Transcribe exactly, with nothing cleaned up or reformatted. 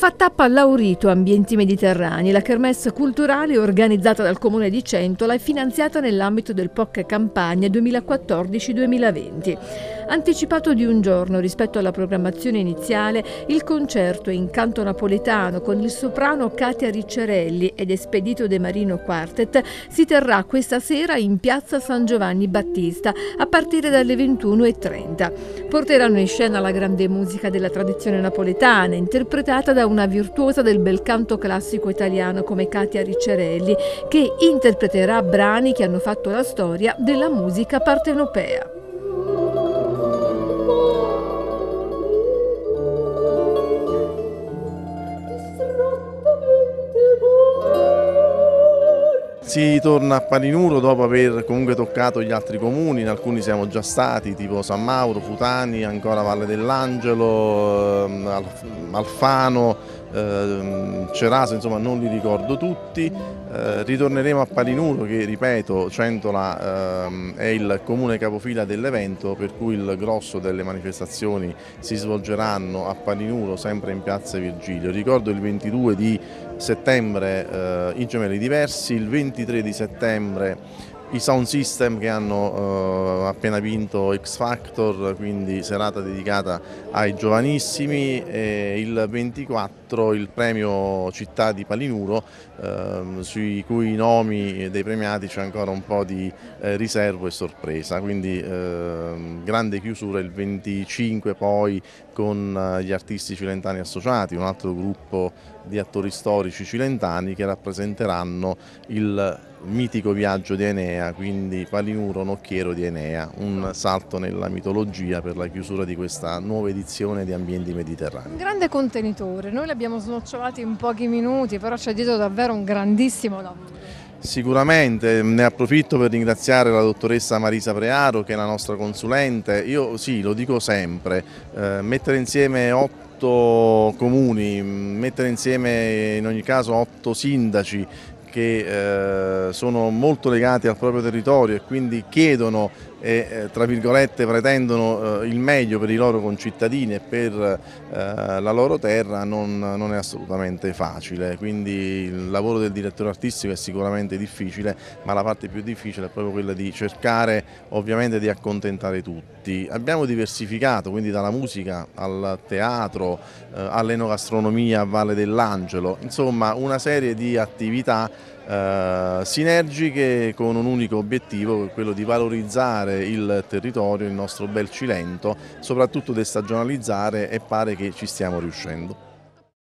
fa tappa a Laurito, Ambienti Mediterranei. La kermesse culturale organizzata dal Comune di Centola è finanziata nell'ambito del P O C Campania duemilaquattordici duemilaventi. Anticipato di un giorno rispetto alla programmazione iniziale, il concerto in canto napoletano con il soprano Katia Ricciarelli ed Espedito De Marino Quartet si terrà questa sera in piazza San Giovanni Battista a partire dalle ventuno e trenta. Porteranno in scena la grande musica della tradizione napoletana, interpretata da una virtuosa del bel canto classico italiano come Katia Ricciarelli, che interpreterà brani che hanno fatto la storia della musica partenopea. Si torna a Palinuro dopo aver comunque toccato gli altri comuni, in alcuni siamo già stati, tipo San Mauro, Futani, ancora Valle dell'Angelo, Alfano, Ceraso, insomma non li ricordo tutti. Eh, ritorneremo a Palinuro che, ripeto, Centola eh, è il comune capofila dell'evento, per cui il grosso delle manifestazioni si svolgeranno a Palinuro, sempre in piazza Virgilio. Ricordo il ventidue di settembre eh, i Gemelli Diversi, il ventitré di settembre i Sound System che hanno eh, appena vinto X Factor, quindi serata dedicata ai giovanissimi, e il ventiquattro il premio Città di Palinuro, eh, sui cui nomi dei premiati c'è ancora un po' di eh, riservo e sorpresa, quindi eh, grande chiusura il venticinque poi con gli artisti cilentani associati, un altro gruppo di attori storici cilentani che rappresenteranno il mitico viaggio di Enea, quindi Palinuro nocchiero di Enea, un salto nella mitologia per la chiusura di questa nuova edizione di Ambienti Mediterranei. Un grande contenitore, noi l'abbiamo snocciolati in pochi minuti, però c'è dietro davvero un grandissimo lavoro. Sicuramente, ne approfitto per ringraziare la dottoressa Marisa Prearo che è la nostra consulente. Io sì, lo dico sempre, eh, mettere insieme otto comuni, mettere insieme in ogni caso otto sindaci che eh, sono molto legati al proprio territorio e quindi chiedono e eh, tra virgolette pretendono eh, il meglio per i loro concittadini e per eh, la loro terra non, non è assolutamente facile, quindi il lavoro del direttore artistico è sicuramente difficile, ma la parte più difficile è proprio quella di cercare ovviamente di accontentare tutti. Abbiamo diversificato, quindi dalla musica al teatro, eh, all'enogastronomia a Valle dell'Angelo, insomma una serie di attività Uh, sinergiche con un unico obiettivo, che è quello di valorizzare il territorio, il nostro bel Cilento, soprattutto destagionalizzare, e pare che ci stiamo riuscendo.